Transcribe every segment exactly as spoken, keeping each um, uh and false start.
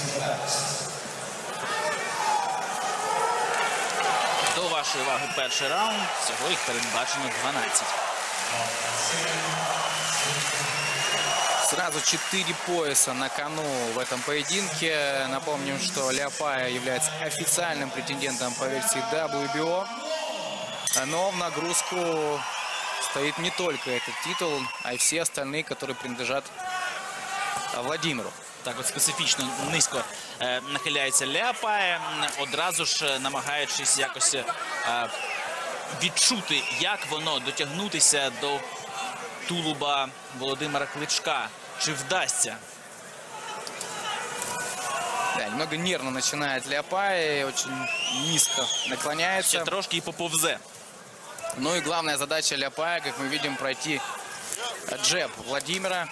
До вашої уваги перший раунд. Всього їх передбачено дванадцять. Сразу четыре пояса на кону в этом поединке. Напомним, что Ляопая является официальным претендентом по версии дабл ю би о. Но в нагрузку стоит не только этот титул, а и все остальные, которые принадлежат Владимиру. Так от специфічно низько е, нахиляється Ляопая, одразу ж намагаючись якось е, відчути, як воно дотягнутися до тулуба Володимира Кличка. Чи вдасться? Да, немного нервно начинает Ляопая, очень низко наклоняется. Ще трошки і поповзе. Ну и главная задача Ляопая, как мы видим, пройти джеб Владимира.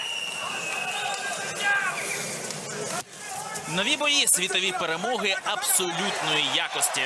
Нові бої, світові перемоги абсолютної якості.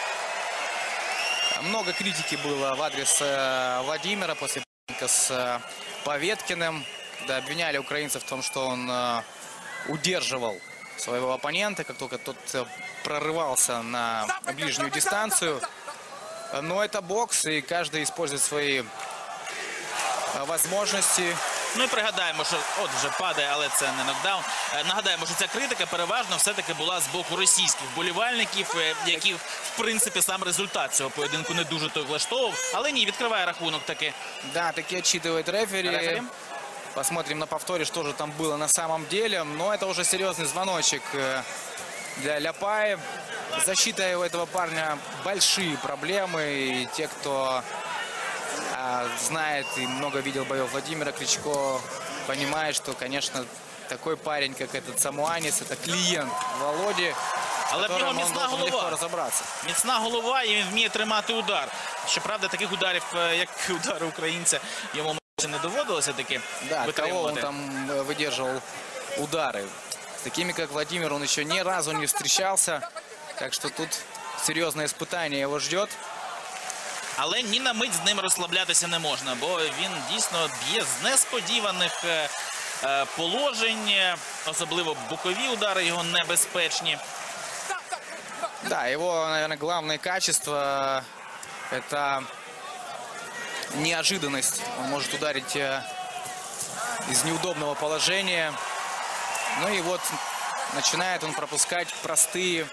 Много критики было в адрес э, Владимира после поединка с э, Поветкиным, когда обвиняли украинцев в том, что он э, удерживал своего оппонента, как только тот э, прорывался на ближнюю дистанцию. Но это бокс, и каждый использует свои э, возможности. Ну і пригадаємо, що от вже падає, але це не нокдаун. Нагадаємо, що ця критика переважно все-таки була з боку російських вболівальників, які, в принципі, сам результат цього поєдинку не дуже той влаштовував. Але ні, відкриває рахунок таки. Да, таки отчитывает рефери. Рефери. Посмотрим на повторе, что же там было на самом деле. Но это уже серьезный звоночек для Ляопаи. Защита у этого парня большие проблемы. И те, кто а, знает и много видел боев Владимира Кличко, понимает, что, конечно, такой парень, как этот самуанец, это клиент Володи, Але в нього которым он міцна должен легко голова. разобраться. Міцна голова, і він вміє тримати удар. Щоправда, таких ударів, як удари українця, йому не доводилося таки Да, от кого он витримувати. там выдерживал удары. С такими, как Владимир, он еще ни разу не встречался. Так что тут серьезное испытание его ждет. Але ні на мить з ним розслаблятися не можна, бо він дійсно б'є з несподіваних е, е, положень, особливо бокові удари його небезпечні. Да, его, наверное, главное качество – это неожиданность. Он может ударить э, из неудобного положения. Ну и вот начинает он пропускать простые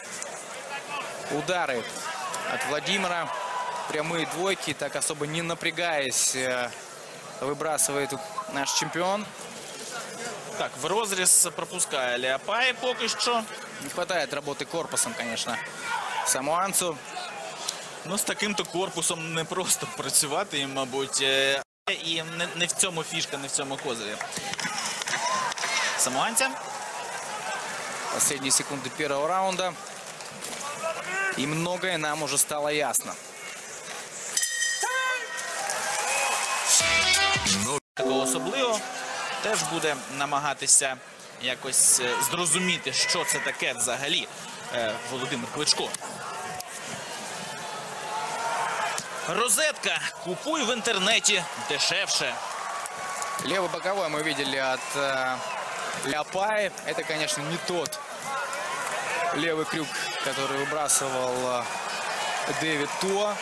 удары от Владимира. Прямые двойки, так особо не напрягаясь, э, выбрасывает наш чемпион. Так, в розріз пропускає Ляопай поки що. Не хватает работы корпусом, конечно, самуанцу. Ну, з таким-то корпусом не просто працювати, і, мабуть, е, і не, не в цьому фішка, не в цьому козирі. Самуанця. Последние секунды первого раунда. И многое нам уже стало ясно. Такого особливо теж буде намагатися якось е, зрозуміти, що це таке взагалі е, Володимир Кличко. Розетка. Купуй в интернете дешевше. Левый боковой мы видели от э, Ляопаи. Это, конечно, не тот левый крюк, который выбрасывал э, Дэвид Туа.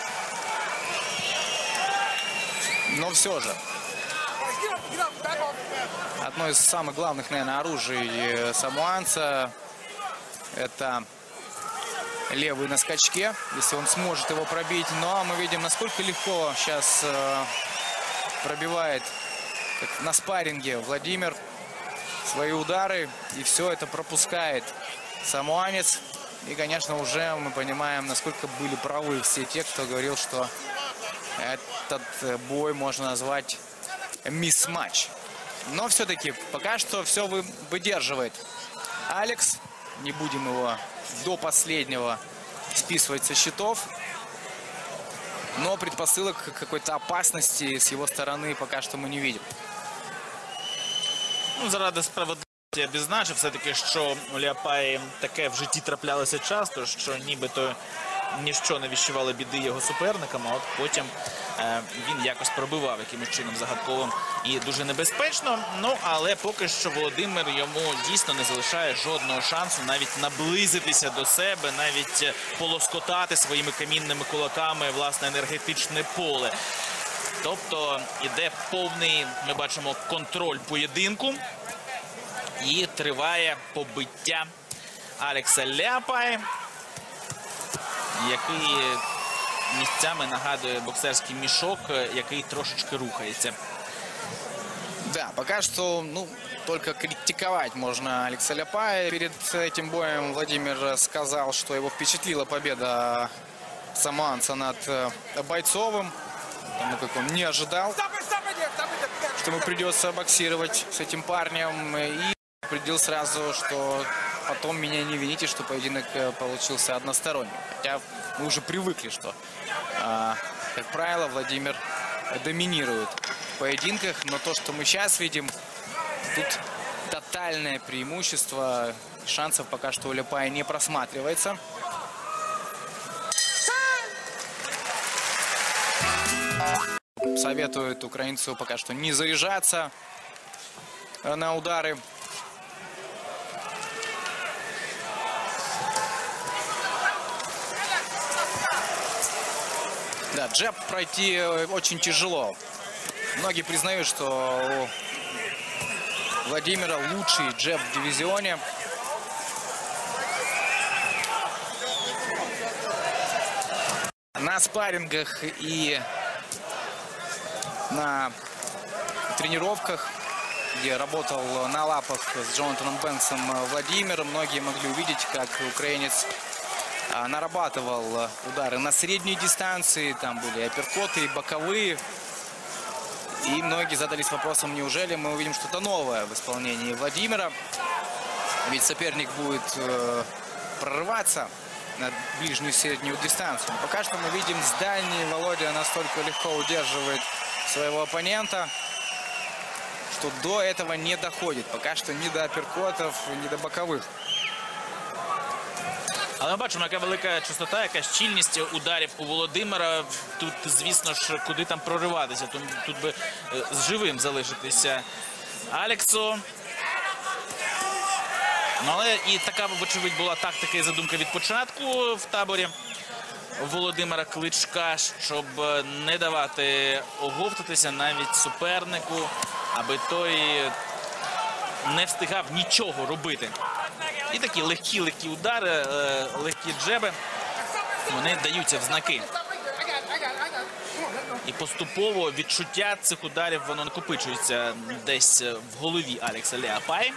Но все же. Одно из самых главных, наверное, оружий э, самуанца – это левый на скачке, если он сможет его пробить. Но мы видим, насколько легко сейчас э, пробивает, как на спарринге, Владимир свои удары. И все это пропускает самуанец. И, конечно, уже мы понимаем, насколько были правы все те, кто говорил, что этот бой можно назвать мисс-матч. Но все-таки пока что все выдерживает Алекс. Не будем его до последнего списывать со счетов. Но предпосылок какой-то опасности с его стороны пока что мы не видим. Ну, заради справедливості я відзначив все-таки, що у Ляопаї таке в житті траплялося часто, що нібито ніщо не віщувало біди його суперникам, а от потім е, він якось пробивав якимось чином загадковим і дуже небезпечно. Ну, але поки що Володимир йому дійсно не залишає жодного шансу навіть наблизитися до себе, навіть полоскотати своїми камінними кулаками власне енергетичне поле. Тобто іде повний, ми бачимо, контроль поєдинку і триває побиття Алекса Ляапаї, який місцями нагадує боксерський мішок, який трошечки рухається. Да, пока что, ну, только критиковать можно Алекса Ляапаи. Перед этим боем Владимир сказал, что его впечатлила победа самоанца над Бойцовым. Ну, как он не ожидал, что ему придется боксировать с этим парнем. И предупредил сразу, что потом меня не вините, что поединок получился односторонним. Хотя мы уже привыкли, что, как правило, Владимир доминирует в поединках. Но то, что мы сейчас видим, тут тотальное преимущество. Шансов пока что у Ляапаи не просматривается. Советует украинцу пока что не заряжаться на удары. Да, джеб пройти очень тяжело. Многие признают, что у Владимира лучший джеб в дивизионе. На спаррингах и на тренировках, где работал на лапах с Джонатаном Бенксом Владимир, многие могли увидеть, как украинец нарабатывал удары на средней дистанции. Там были апперкоты и боковые. И многие задались вопросом, неужели мы увидим что-то новое в исполнении Владимира. Ведь соперник будет э, прорываться на ближнюю среднюю дистанцию. Но пока что мы видим, с дальней Володя настолько легко удерживает своего оппонента, что до этого не доходит. Пока что ни до апперкотов, ни до боковых. Але ми бачимо, яка велика частота, яка щільність ударів у Володимира. Тут, звісно ж, куди там прориватися. Тут, тут би е, з живим залишитися Алексу. Ну, але і така, вочевидь, була тактика і задумка від початку в таборі Володимира Кличка, щоб не давати оговтатися навіть супернику, аби той не встигав нічого робити. І такі легкі-легкі удари, легкі джеби, вони даються в знаки. І поступово відчуття цих ударів, воно накопичується десь в голові Алекса Ляапаї.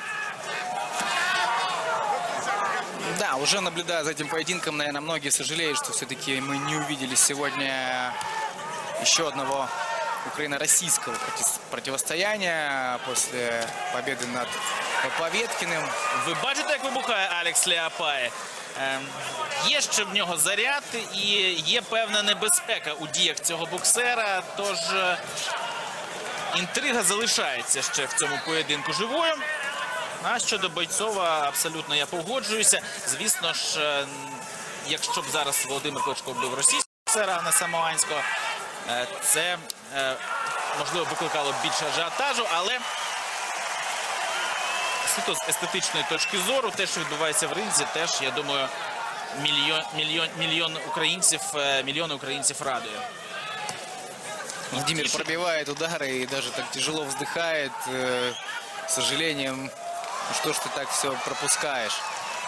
Да, уже наблюдая за этим поединком, наверное, многие сожалеют, что все-таки мы не увидели сегодня еще одного украино-российского противостояния после победы над Поветкиным. Ви бачите, як вибухає Алекс Ляапаї? Е, є ще в нього заряд і є певна небезпека у діях цього боксера, тож е, інтрига залишається ще в цьому поєдинку живою. А щодо Бойцова, абсолютно я погоджуюся. Звісно ж, е, якщо б зараз Володимир Кличко бив російського боксера, а не самоанського, е, це, е, можливо, викликало б більше ажіотажу, але суто з естетичної точки зору, те, що відбувається в ринзі, теж, я думаю, мільйон, мільйон, мільйон українців, мільйони українців радує. Владимир пробивает удары и даже так тяжело вздыхает. Э, с сожалением, ну что ж ты так все пропускаешь?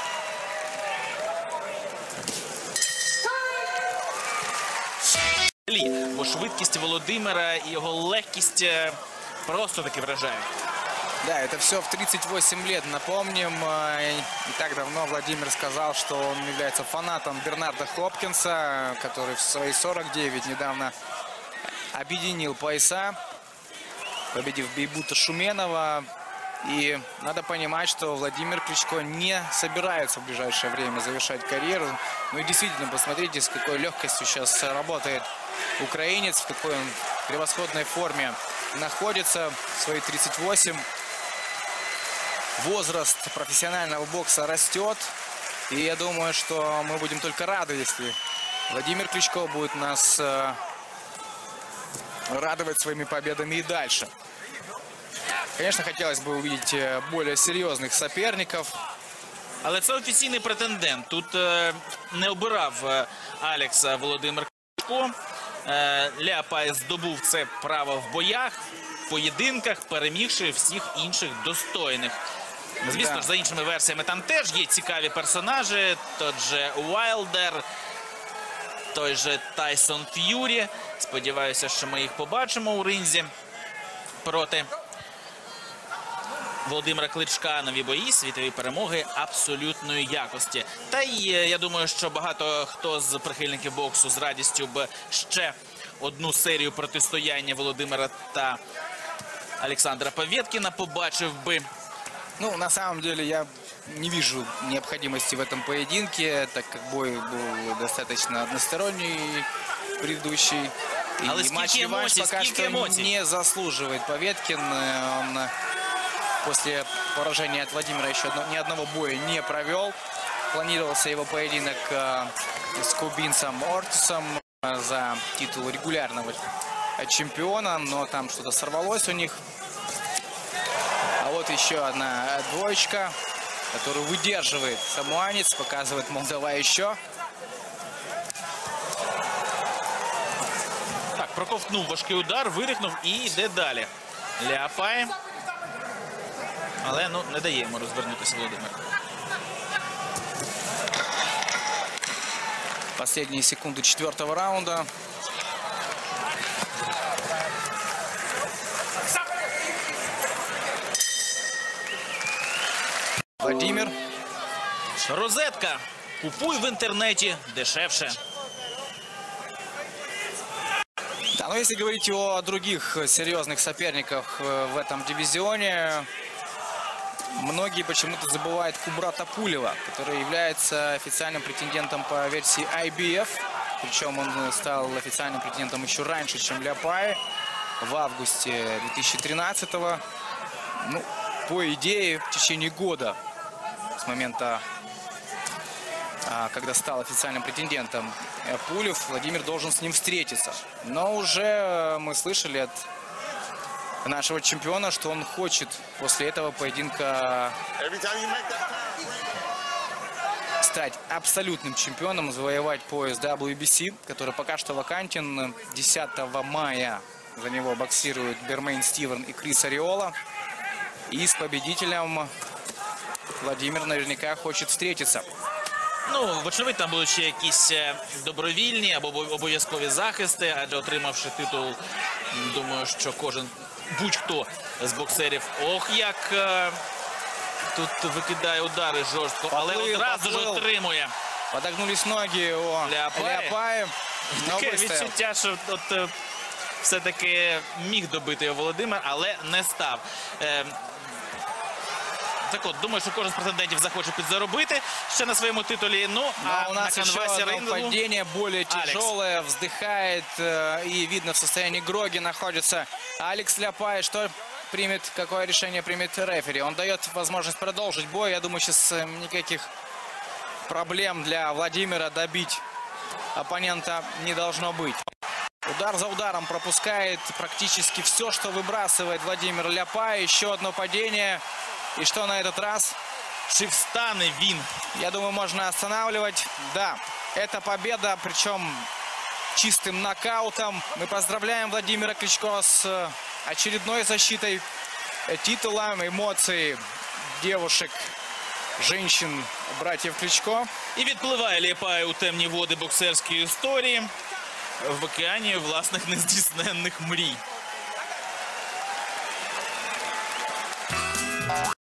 Бо швидкість Володимира і його легкість просто таки вражають. Да, это все в тридцать восемь лет. Напомним, не так давно Владимир сказал, что он является фанатом Бернарда Хопкинса, который в свои сорок девять недавно объединил пояса, победив Бейбута Шуменова. И надо понимать, что Владимир Кличко не собирается в ближайшее время завершать карьеру. Ну и действительно, посмотрите, с какой легкостью сейчас работает украинец, в какой он превосходной форме находится в свои тридцать восемь. Возраст профессионального бокса растет. И я думаю, что мы будем только рады, если Владимир Кличко будет нас э, радовать своими победами и дальше. Конечно, хотелось бы увидеть э, более серьезных соперников. Але це офіційний претендент. Тут е, не обирав е, Алекса Володимир Кличко. Е, Ляпай здобув це право в боях, в поєдинках, перемігши всіх інших достойних. Звісно Да. ж, за іншими версіями там теж є цікаві персонажі. Тот же Уайлдер, той же Тайсон Ф'юрі. Сподіваюся, що ми їх побачимо у ринзі проти Володимира Кличка. Нові бої, світові перемоги абсолютної якості. Та й я думаю, що багато хто з прихильників боксу з радістю б ще одну серію протистояння Володимира та Олександра Поветкіна побачив би. Ну, на самом деле, я не вижу необходимости в этом поединке, так как бой был достаточно односторонний, предыдущий. Але И скільки матч-реванш емоцій, пока скільки что емоцій. не заслуживает Поветкин. Он после поражения от Владимира еще одно- ни одного боя не провел. Планировался его поединок э, с кубинцем Ортисом э, за титул регулярного чемпиона, но там что-то сорвалось у них. А вот еще одна двоечка, которую выдерживает самуанец, показывает, мол, давай еще. Так, проковтнув важкий удар, видихнув і йде далі. Ляпай. Але, ну, не дає йому розвернутися Володимир. Последние секунды четвертого раунда. Владимир. Розетка. Купуй в інтернеті дешевше. Да, но если говорить о других серьезных соперниках э, в этом дивизионе, многие почему-то забывают Кубрата Пулева, который является официальным претендентом по версии ай би эф. Причем он стал официальным претендентом еще раньше, чем Ляпай, в августе две тысячи тринадцатого. Ну, по идее, в течение года, с момента, а, когда стал официальным претендентом э, Пулев, Владимир должен с ним встретиться. Но уже э, мы слышали от нашего чемпиона, что он хочет после этого поединка стать абсолютным чемпионом, завоевать пояс дабл ю би си, который пока что вакантен. десятого мая за него боксируют Бермейн Стивен и Крис Ариола. И с победителем Владимир наверняка хочет встретиться. Ну, вочевидь, там будуть ще якісь е, добровільні або обов- обов'язкові захисти, адже отримавши титул, думаю, що кожен, будь-хто з боксерів, ох, як е, тут викидає удари жорстко, але Поплив, одразу ж поплив. отримує. Подогнулись ноги у Ляпай. Ляпая. Но Таке выстоял. відчуття, що от, е, все-таки міг добити його Володимир, але не став. Е, Так от, думаю, що кожен з претендентів захоче підзаробити ще на своєму титулі. Ну, Но а у на нас еще канвасі одно рингу падение, более Алекс. тяжелое, вздыхает э, и видно в состоянии гроги находится Алекс Ляпай. Что примет, какое решение примет рефери? Он дает возможность продолжить бой. Я думаю, сейчас э, никаких проблем для Владимира добить оппонента не должно быть. Удар за ударом пропускает практически все, что выбрасывает Владимир Ляпай. Еще одно падение. И что на этот раз? чи встане він? Я думаю, можно останавливать. Да, это победа, причем чистым нокаутом. Мы поздравляем Владимира Кличко с э, очередной защитой э, титула. Эмоции девушек, женщин, братьев Кличко. І відпливає Ляпай у темні води боксерської історії в океані власних нездійсненних мрій.